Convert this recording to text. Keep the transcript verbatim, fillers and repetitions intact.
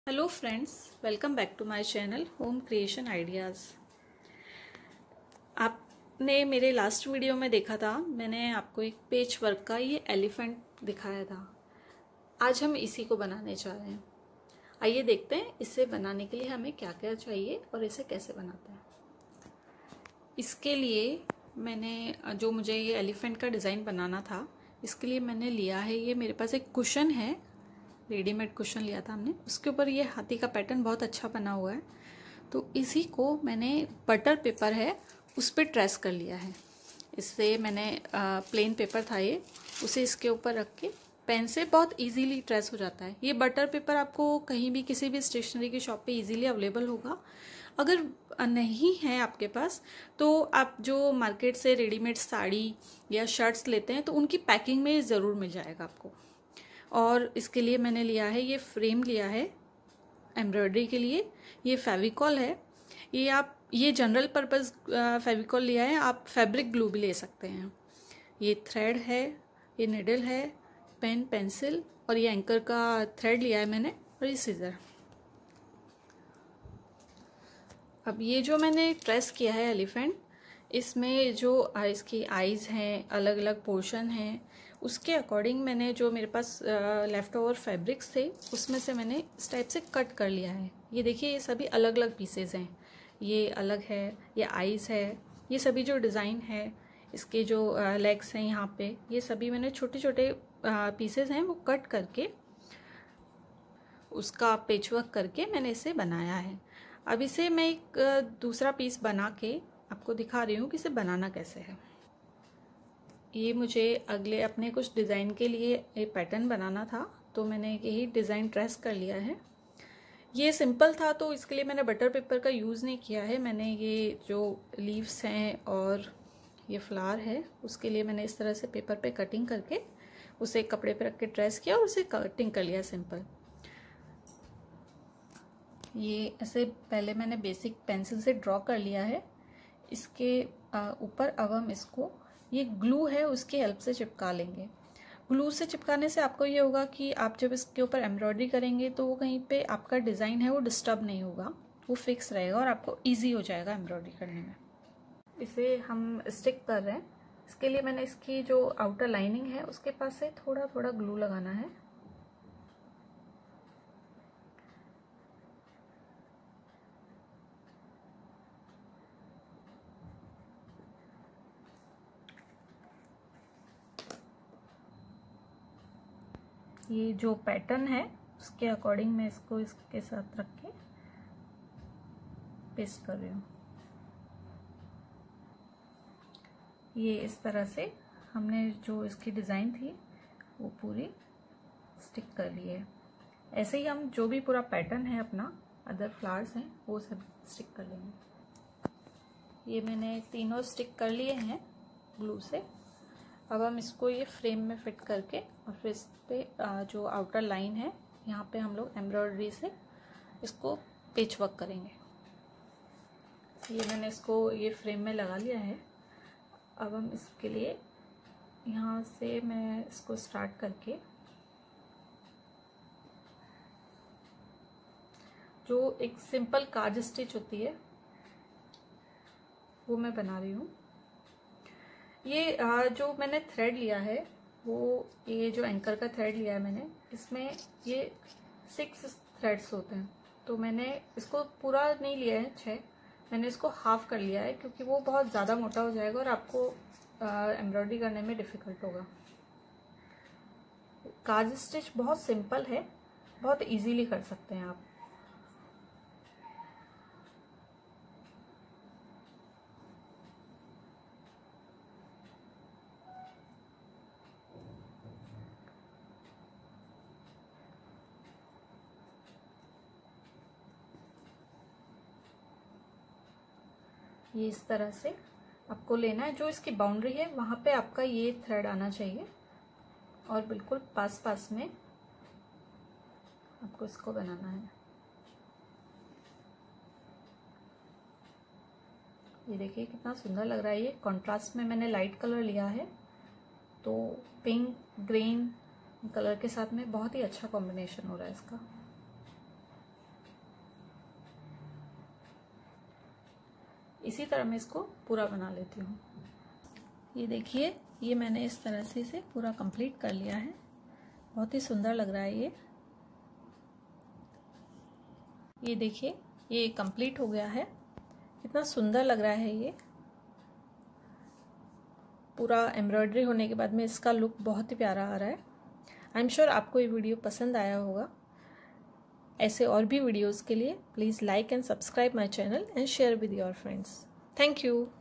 Hello friends, welcome back to my channel home creation ideas. आपने मेरे last video में देखा था, मैंने आपको एक पेच वर्क का ये एलिफेंट दिखाया था। आज हम इसी को बनाने जा रहे हैं। आइए देखते हैं इसे बनाने के लिए हमें क्या क्या चाहिए और इसे कैसे बनाते हैं। इसके लिए मैंने जो मुझे ये एलिफेंट का डिज़ाइन बनाना था, इसके लिए मैंने लिया है, ये मेरे पास एक कुशन है, रेडीमेड कुशन लिया था हमने। उसके ऊपर ये हाथी का पैटर्न बहुत अच्छा बना हुआ है, तो इसी को मैंने बटर पेपर है उस पर ट्रेस कर लिया है। इससे मैंने प्लेन पेपर था ये, उसे इसके ऊपर रख के पेन से बहुत इजीली ट्रेस हो जाता है। ये बटर पेपर आपको कहीं भी किसी भी स्टेशनरी की शॉप पे इजीली अवेलेबल होगा। अगर नहीं है आपके पास तो आप जो मार्केट से रेडीमेड साड़ी या शर्ट्स लेते हैं तो उनकी पैकिंग में ज़रूर मिल जाएगा आपको। और इसके लिए मैंने लिया है, ये फ्रेम लिया है एम्ब्रॉयडरी के लिए। ये फेविकॉल है, ये आप ये जनरल पर्पस फेविकॉल लिया है, आप फैब्रिक ग्लू भी ले सकते हैं। ये थ्रेड है, ये निडल है, पेन, पेंसिल और ये एंकर का थ्रेड लिया है मैंने, और ये सीजर। अब ये जो मैंने ट्रेस किया है एलिफेंट, इसमें जो इसकी आईज हैं, अलग अलग पोर्शन हैं, उसके अकॉर्डिंग मैंने जो मेरे पास लेफ़्ट ओवर फैब्रिक्स थे उसमें से मैंने इस टाइप से कट कर लिया है। ये देखिए, ये सभी अलग अलग पीसेज हैं, ये अलग है, ये आईज है, ये सभी जो डिज़ाइन है, इसके जो लेग्स हैं यहाँ पे, ये सभी मैंने छोटे छोटे पीसेज हैं वो कट करके उसका पेचवर्क करके मैंने इसे बनाया है। अब इसे मैं एक दूसरा पीस बना के आपको दिखा रही हूँ कि इसे बनाना कैसे है। ये मुझे अगले अपने कुछ डिज़ाइन के लिए एक पैटर्न बनाना था, तो मैंने यही डिज़ाइन ट्रेस कर लिया है। ये सिंपल था तो इसके लिए मैंने बटर पेपर का यूज़ नहीं किया है। मैंने ये जो लीव्स हैं और ये फ्लावर है, उसके लिए मैंने इस तरह से पेपर पे कटिंग करके उसे कपड़े पे रख के ट्रेस किया और उसे कटिंग कर लिया सिंपल। ये ऐसे पहले मैंने बेसिक पेंसिल से ड्रॉ कर लिया है। इसके ऊपर अब हम इसको, ये ग्लू है उसकी हेल्प से चिपका लेंगे। ग्लू से चिपकाने से आपको ये होगा कि आप जब इसके ऊपर एम्ब्रॉयडरी करेंगे तो वो कहीं पे आपका डिज़ाइन है वो डिस्टर्ब नहीं होगा, वो फिक्स रहेगा और आपको इजी हो जाएगा एम्ब्रॉयडरी करने में। इसे हम स्टिक कर रहे हैं। इसके लिए मैंने इसकी जो आउटर लाइनिंग है उसके पास से थोड़ा थोड़ा ग्लू लगाना है। ये जो पैटर्न है उसके अकॉर्डिंग मैं इसको इसके साथ रख के पेस्ट कर रही हूँ। ये इस तरह से हमने जो इसकी डिज़ाइन थी वो पूरी स्टिक कर ली है। ऐसे ही हम जो भी पूरा पैटर्न है अपना, अदर फ्लावर्स हैं, वो सब स्टिक कर लेंगे। ये मैंने तीनों स्टिक कर लिए हैं ग्लू से। अब हम इसको ये फ्रेम में फिट करके और फिर इस पे जो आउटर लाइन है यहाँ पे हम लोग एम्ब्रॉयडरी से इसको पेच वर्क करेंगे। ये मैंने इसको ये फ्रेम में लगा लिया है। अब हम इसके लिए यहाँ से मैं इसको स्टार्ट करके जो एक सिंपल काज स्टिच होती है वो मैं बना रही हूँ। ये जो मैंने थ्रेड लिया है वो, ये जो एंकर का थ्रेड लिया है मैंने, इसमें ये सिक्स थ्रेड्स होते हैं, तो मैंने इसको पूरा नहीं लिया है छः, मैंने इसको हाफ कर लिया है क्योंकि वो बहुत ज़्यादा मोटा हो जाएगा और आपको एम्ब्रॉयडरी करने में डिफ़िकल्ट होगा। काज स्टिच बहुत सिंपल है, बहुत इजीली कर सकते हैं आप। ये इस तरह से आपको लेना है, जो इसकी बाउंड्री है वहाँ पे आपका ये थ्रेड आना चाहिए और बिल्कुल पास पास में आपको इसको बनाना है। ये देखिए कितना सुंदर लग रहा है। ये कॉन्ट्रास्ट में मैंने लाइट कलर लिया है, तो पिंक ग्रीन कलर के साथ में बहुत ही अच्छा कॉम्बिनेशन हो रहा है इसका। इसी तरह मैं इसको पूरा बना लेती हूँ। ये देखिए, ये मैंने इस तरह से इसे पूरा कंप्लीट कर लिया है। बहुत ही सुंदर लग रहा है ये ये देखिए, ये कंप्लीट हो गया है। कितना सुंदर लग रहा है ये। पूरा एम्ब्रॉयडरी होने के बाद में इसका लुक बहुत ही प्यारा आ रहा है। आई एम श्योर आपको ये वीडियो पसंद आया होगा। ऐसे और भी वीडियोस के लिए please like and subscribe my channel and share with your friends. Thank you.